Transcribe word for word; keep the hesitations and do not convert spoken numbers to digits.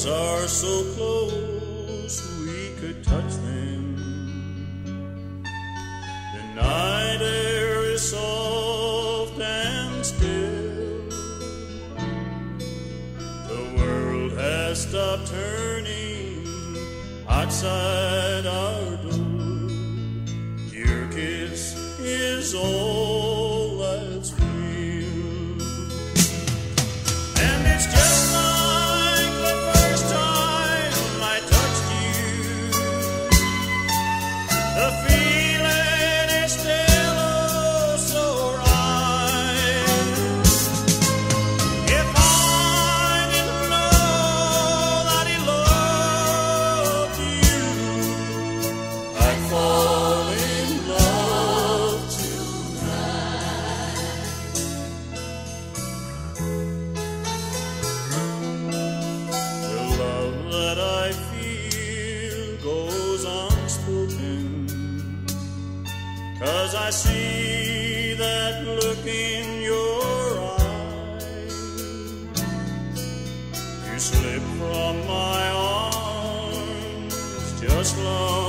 arms are so close we could touch them. The night air is soft and still. The world has stopped turning outside our door. Your kiss is all that's real, and it's just like the first time I touched you. The feeling is still oh so right. If I didn't know that he loved you, I'd fall in love tonight. The love that I feel goes unspoken, 'cause I see that look in your eyes. You slip from my arms just long